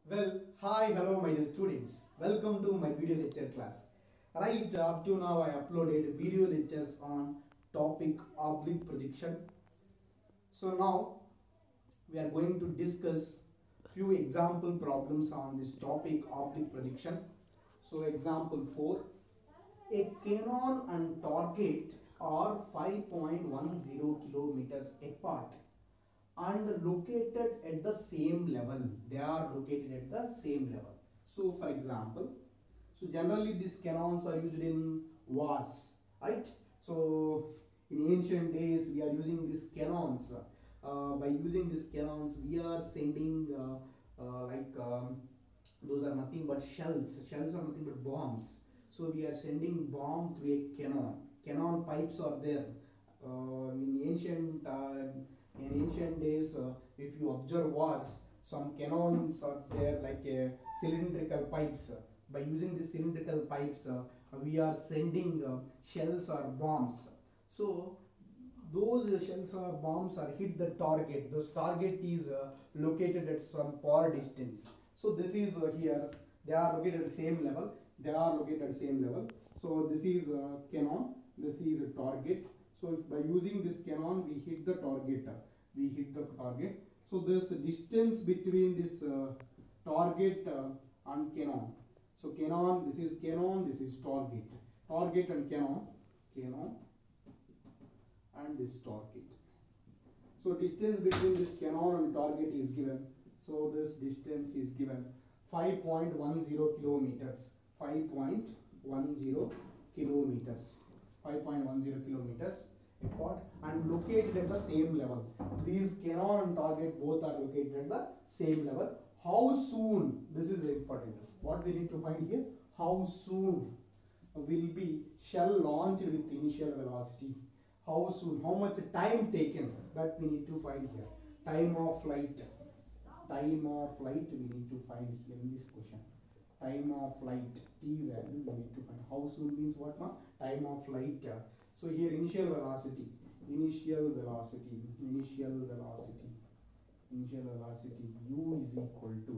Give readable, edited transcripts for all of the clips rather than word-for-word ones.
Well, hi, hello, my dear students. Welcome to my video lecture class. Right up to now, I uploaded video lectures on topic oblique projection. So now we are going to discuss few example problems on this topic oblique projection. So example 4, a cannon and target are 5.10 kilometers apart and located at the same level. They are located at the same level. So for example, so generally these cannons are used in wars, right? So in ancient days we are using these cannons. By using these cannons we are sending those are nothing but shells. Shells are nothing but bombs. So we are sending bomb through a cannon. Cannon pipes are there. In ancient days, if you observe wars, some cannons are there like cylindrical pipes. By using these cylindrical pipes, we are sending shells or bombs. So those shells or bombs are hit the target. Those target is located at some far distance. So this is here. They are located at the same level. They are located at the same level. So this is cannon. This is a target. So if by using this cannon we hit the target. We hit the target. So this distance between this target and cannon. So cannon. This is cannon. This is target. Target and cannon. Cannon and this target. So distance between this cannon and target is given. So this distance is given 5.10 kilometers. 5.10 kilometers. 5.10 kilometers apart and located at the same level. These cannon and target both are located at the same level. How soon? This is very important. What we need to find here? How soon will be shell launched with initial velocity? How soon? How much time taken? That we need to find here. Time of flight. Time of flight we need to find here in this question. Time of flight, t value we need to find. How soon means what? Time of flight. So here initial velocity. Initial velocity. Initial velocity. Initial velocity u is equal to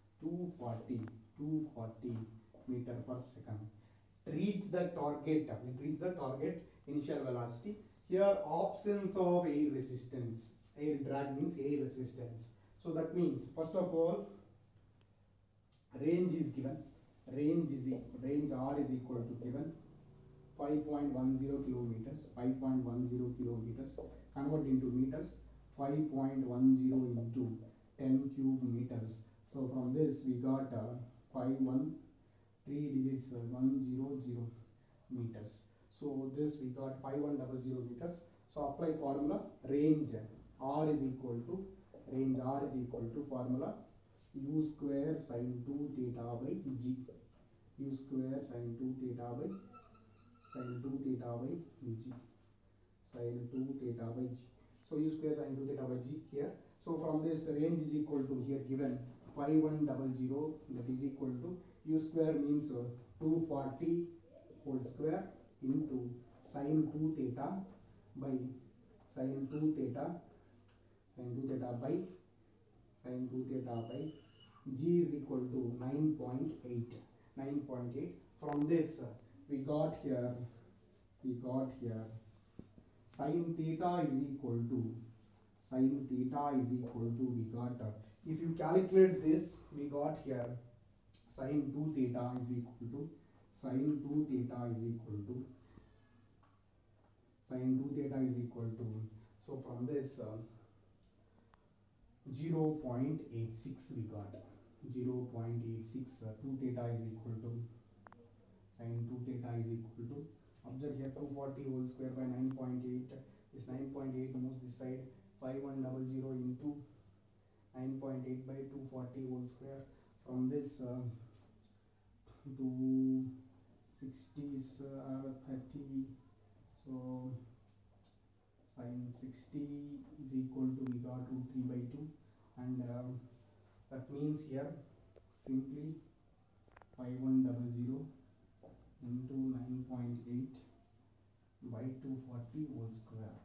240 meter per second. Reach the target. Reach the target. Initial velocity. Here options of air resistance. Air drag means air resistance. So that means first of all range is given. Range r is equal to given 5.10 kilometers. 5.10 kilometers. Convert into meters. 5.10 into 10 cube meters. So from this we got 3 digits 100 meters. So this we got 5100 meters. So apply formula. Range r is equal to formula u square sin 2 theta by g. U square sin 2 theta by g. Sin 2 theta by g. So u square sin 2 theta by g here. So from this range is equal to here given 5100, that is equal to u square means 240 whole square into sin 2 theta by sin 2 theta by g is equal to 9.8. From this we got here sin theta is equal to we got if you calculate this we got here sin 2 theta is equal to sin 2 theta is equal to so from this 0.86 we got 0.86 2 theta is equal to sin 2 theta is equal to observe here 240 whole square by 9.8 is 9.8 moves this side 5100 into 9.8 by 240 whole square. From this 260s are 30, so sin 60 is equal to we got root 3 by 2 and that means here simply 5100 into 9.8 by 240 whole square.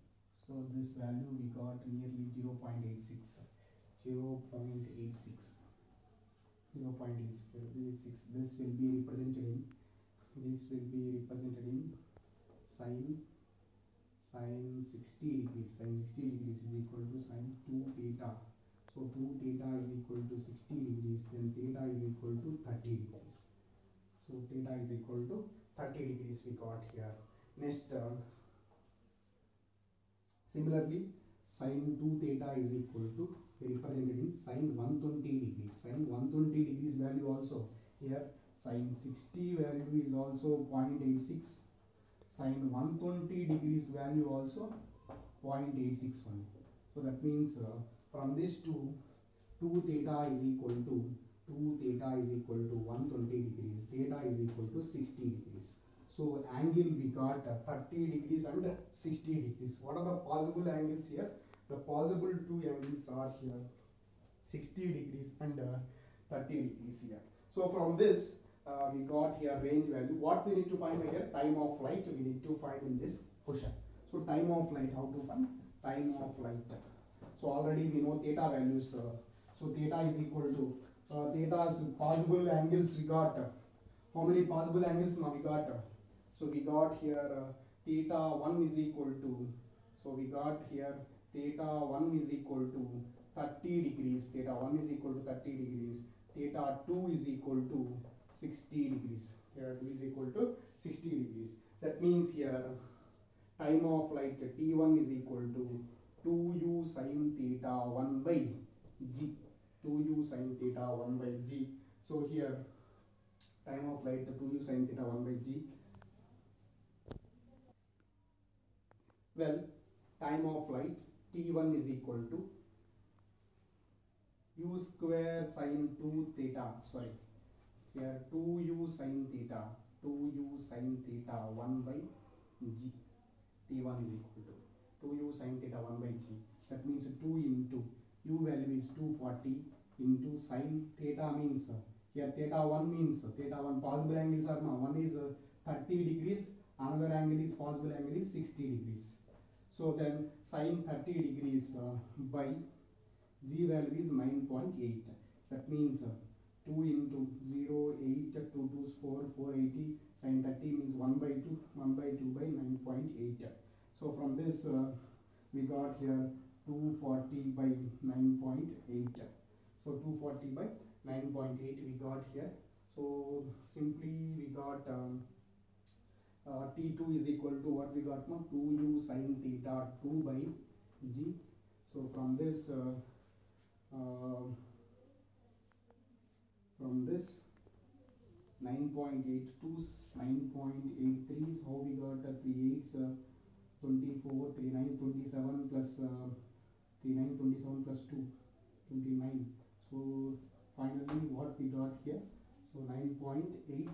So this value we got nearly 0.86. 0.86. This will be represented in sine 60 degrees. Sine 60 degrees is equal to sine 2 theta. So 2 theta is equal to 60 degrees. Then theta is equal to 30 degrees. So theta is equal to 30 degrees we got here. Next, similarly, sine 2 theta is equal to represented in sine 120 degrees. Sine 120 degrees value also here. Sine 60 value is also 0.86. Sine 120 degrees value also 0.861. So that means from this 2 theta is equal to 120 degrees. Theta is equal to 60 degrees. So angle we got 30 degrees and 60 degrees. What are the possible angles here? The possible two angles are here 60 degrees and 30 degrees here. So from this we got here range value. What we need to find here? Time of flight we need to find in this question. So time of flight, how to find time of flight? So already we know theta values. So theta is equal to theta's possible angles we got. How many possible angles now we got? So we got here theta 1 is equal to, so we got here theta 1 is equal to 30 degrees. Theta 1 is equal to 30 degrees. Theta 2 is equal to 60 degrees. Theta 2 is equal to 60 degrees. That means here time of flight T1 is equal to 2u sin theta 1 by g. 2u sin theta 1 by g. So here time of flight 2u sin theta 1 by g. Well, time of flight T1 is equal to u square sin 2 theta. Sorry, here 2u sin theta 1 by g. T1 is equal to 2u sin theta 1 by g. That means 2 into u value is 240 into sin theta means here theta 1 means theta 1 possible angles are now. One is 30 degrees, another angle is possible angle is 60 degrees. So then sin 30 degrees by g value is 9.8. That means 2 into 0, 8, 2 2 4, 480. Sin 30 means 1 by 2 by 9.8. So from this we got here 240 by 9.8. So 240 by 9.8 we got here. So simply we got T2 is equal to what we got now, 2u sin theta 2 by g. So from this 9.8 to 9.83 is how we got 3 8s 24, 3 9 27 plus 3 9 27 plus 2 29. So finally what we got here, so 9.8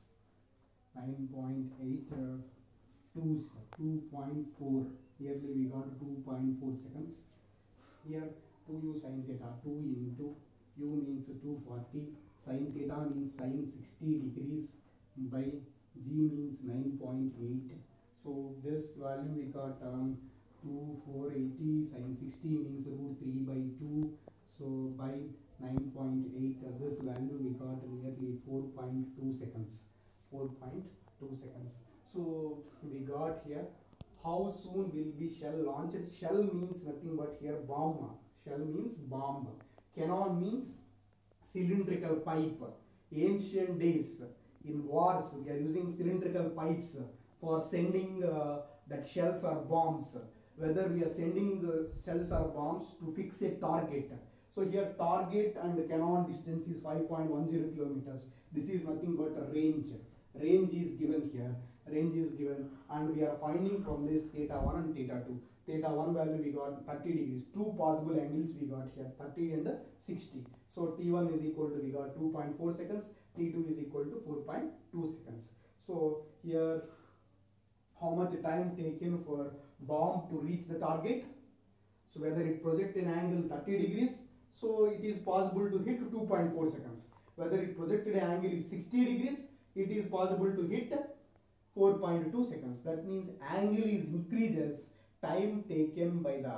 2.4, nearly we got 2.4 seconds. Here 2u sin theta 2 into u means 240, sin theta means sin 60 degrees by g means 9.8. So this value we got 2480, sin 60 means root 3 by 2. So by 9.8 this value we got nearly 4.2 seconds. 4.2 seconds. So we got here how soon will be shell launched. Shell means nothing but here bomb. Shell means bomb. Cannon means cylindrical pipe. Ancient days in wars we are using cylindrical pipes for sending that shells or bombs. Whether we are sending shells or bombs to fix a target. So here target and cannon distance is 5.10 kilometers. This is nothing but a range. Range is given here. Range is given and we are finding from this theta 1 and theta 2. Theta 1 value we got 30 degrees. Two possible angles we got here, 30 and 60. So T1 is equal to we got 2.4 seconds. T2 is equal to 4.2 seconds. So here how much time taken for bomb to reach the target? So whether it project an angle 30 degrees, so it is possible to hit 2.4 seconds. Whether it projected an angle is 60 degrees, it is possible to hit 4.2 seconds. That means angle is increases, time taken by the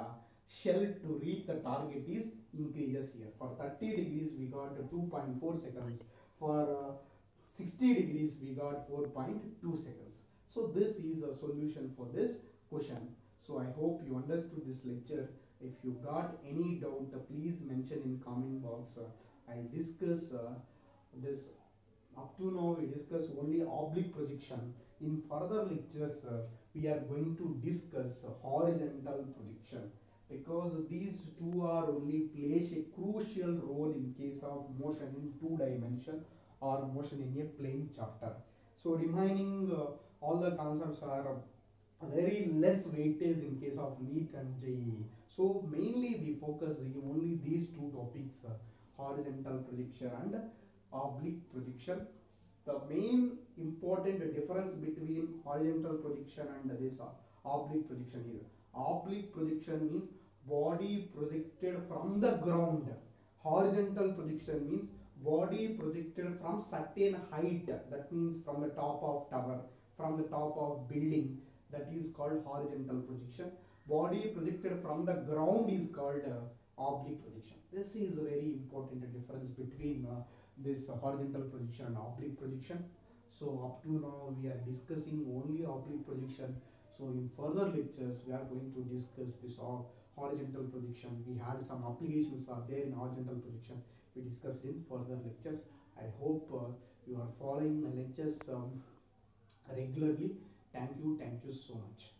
shell to reach the target is increases here. For 30 degrees we got 2.4 seconds. For 60 degrees we got 4.2 seconds. So this is a solution for this question. So I hope you understood this lecture. If you got any doubt, please mention in comment box. I discuss this. Up to now we discuss only oblique projection. In further lectures we are going to discuss horizontal projection, because these two are only plays a crucial role in case of motion in two dimension or motion in a plane chapter. So remaining all the concepts are very less weightage in case of NEET and JEE. So mainly we focus only these two topics, horizontal projection and oblique projection. The main important difference between horizontal projection and this oblique projection is, oblique projection means body projected from the ground. Horizontal projection means body projected from certain height, that means from the top of tower, from the top of building, that is called horizontal projection. Body projected from the ground is called oblique projection. This is a very important difference between this horizontal projection and oblique projection. So up to now we are discussing only oblique projection. So in further lectures we are going to discuss this horizontal projection. We had some applications are there in horizontal projection. We discussed in further lectures. I hope you are following my lectures regularly. Thank you so much.